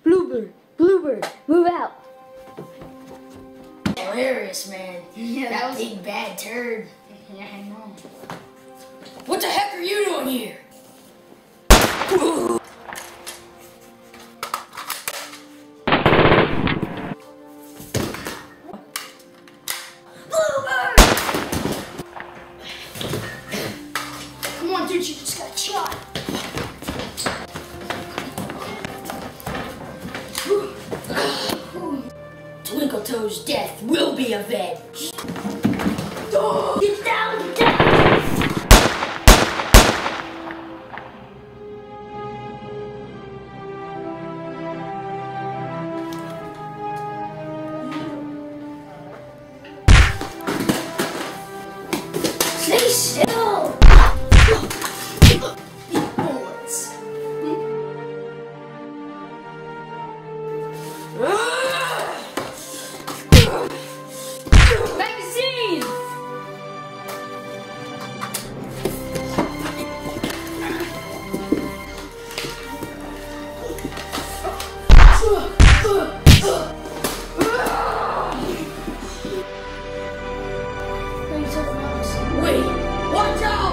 Bluebird, Bluebird, move out. Hilarious, man. Yeah, that big bad turd. Yeah, I know. What the heck are you doing here? Bluebird! Come on, dude, you just got shot. Twinkletoe's death will be avenged. Get down, get down! Stay still! Bullets. Magazine! Wait, watch out!